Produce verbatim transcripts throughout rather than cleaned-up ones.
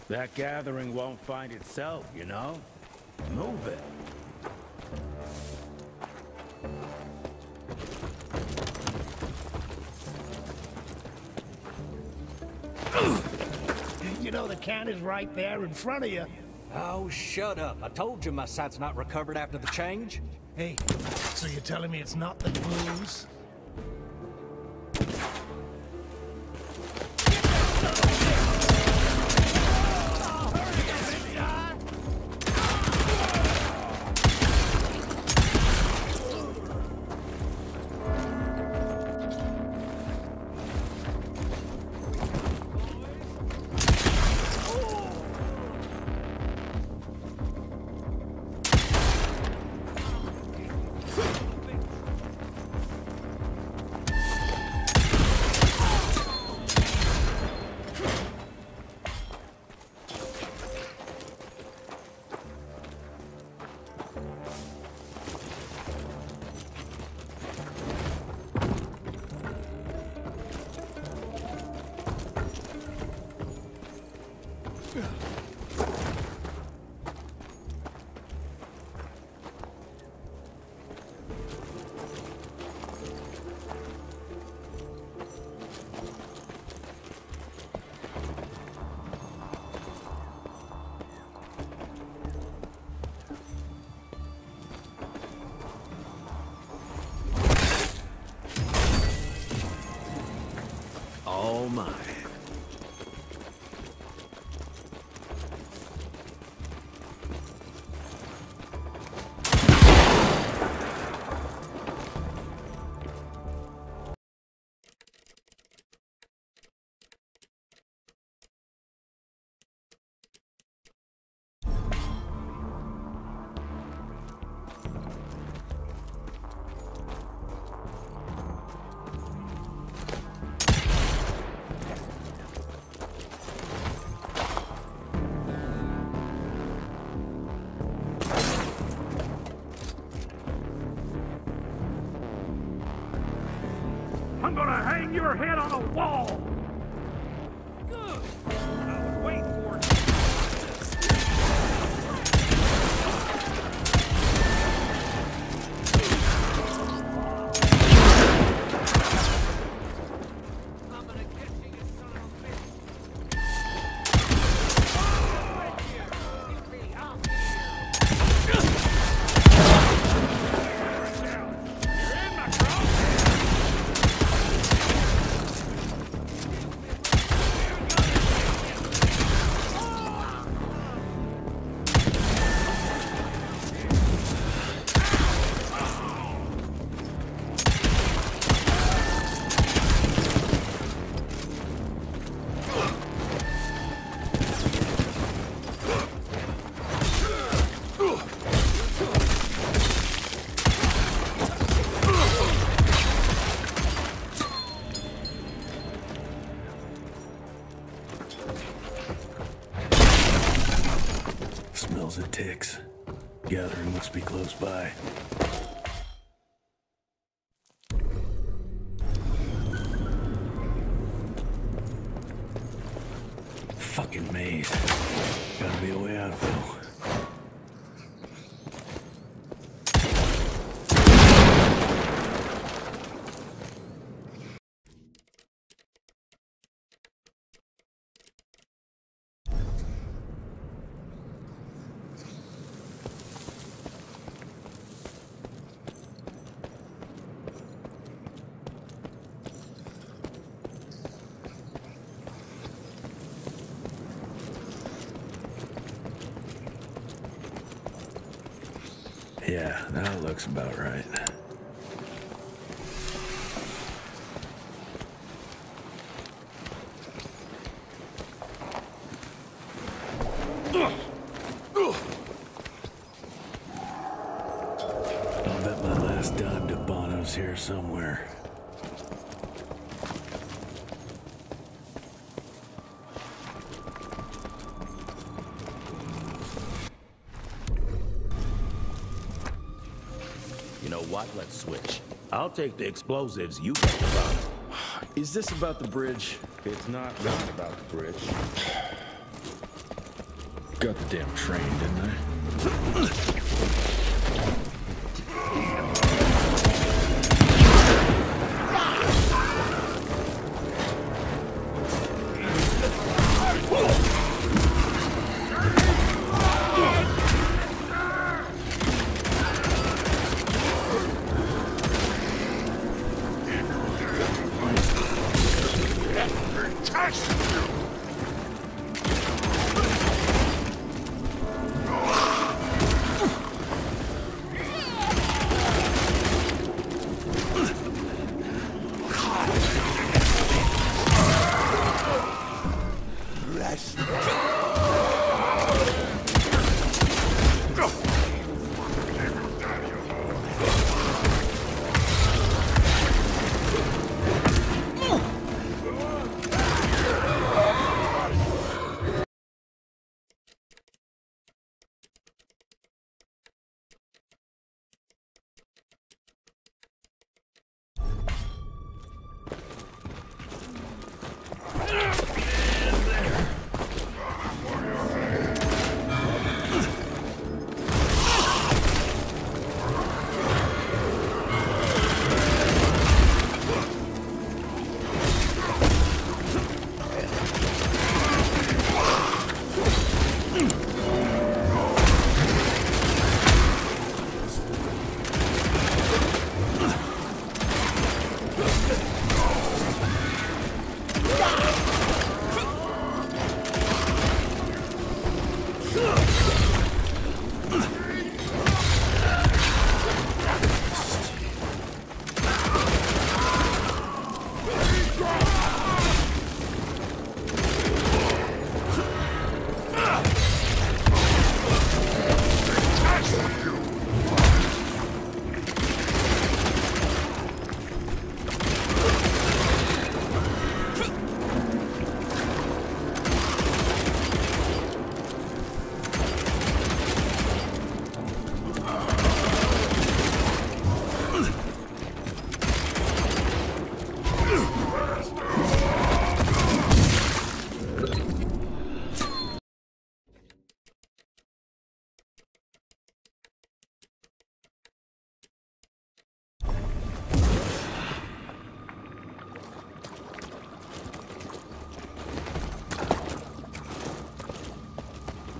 That gathering won't find itself, you know? Move it. You know the can is right there in front of you. Oh, shut up. I told you my sight's not recovered after the change. Hey, so you're telling me it's not the booze? All mine. I'm gonna hang your head on a wall! Good. I was waiting for it. I'm gonna get you, you son of a bitch. Give me, I'm here. You're in my cross. Smells of ticks. Gathering must be close by. Fucking maze. Gotta be a way out though. Yeah, that looks about right. I'll bet my last dime to Bono's here somewhere. You know what? Let's switch. I'll take the explosives, you get the bomb. Is this about the bridge? It's not not about the bridge. Got the damn train, didn't I?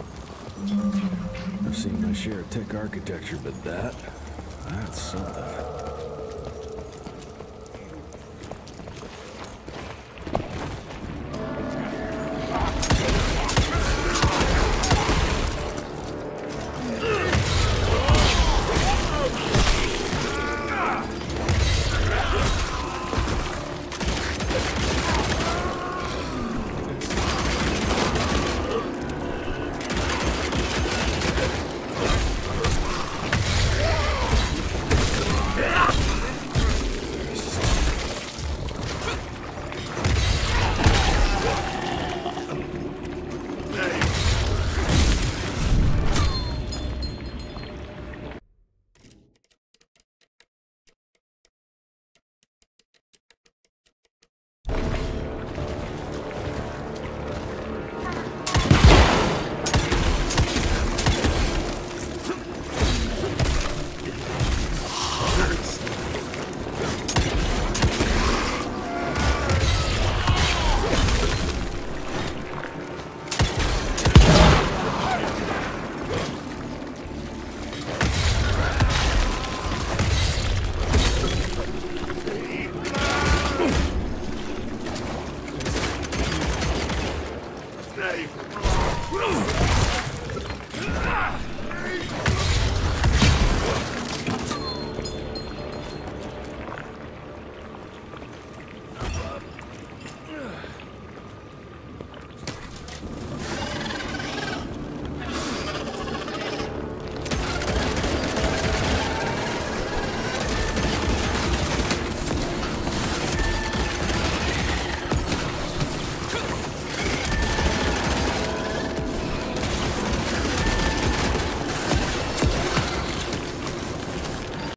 I've seen my share of tech architecture, but that, that's something.